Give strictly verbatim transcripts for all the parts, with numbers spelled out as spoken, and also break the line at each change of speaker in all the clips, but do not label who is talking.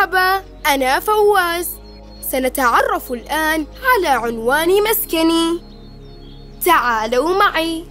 مرحبا، أنا فواز. سنتعرف الآن على عنوان مسكني. تعالوا معي.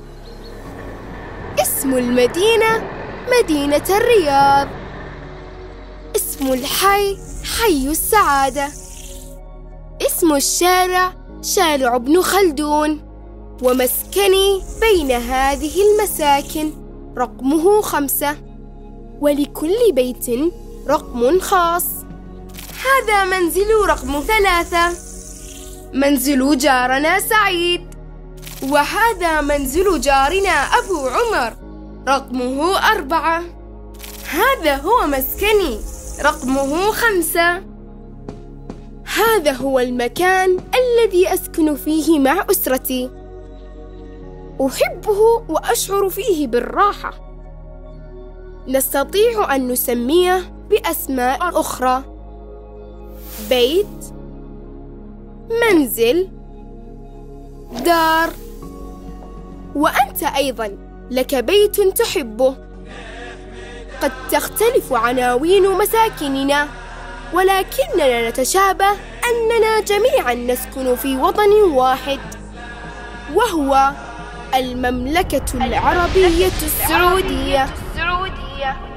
اسم المدينة مدينة الرياض. اسم الحي حي السعادة. اسم الشارع شارع ابن خلدون. ومسكني بين هذه المساكن، رقمه خمسة، ولكل بيت رقم خاص. هذا منزل رقم ثلاثة، منزل جارنا سعيد. وهذا منزل جارنا أبو عمر، رقمه أربعة. هذا هو مسكني، رقمه خمسة. هذا هو المكان الذي أسكن فيه مع أسرتي. أحبه وأشعر فيه بالراحة. نستطيع أن نسميه بأسماء أخرى: بيت، منزل، دار. وأنت أيضاً لك بيت تحبه. قد تختلف عناوين مساكننا، ولكننا نتشابه أننا جميعاً نسكن في وطن واحد، وهو المملكة العربية السعودية.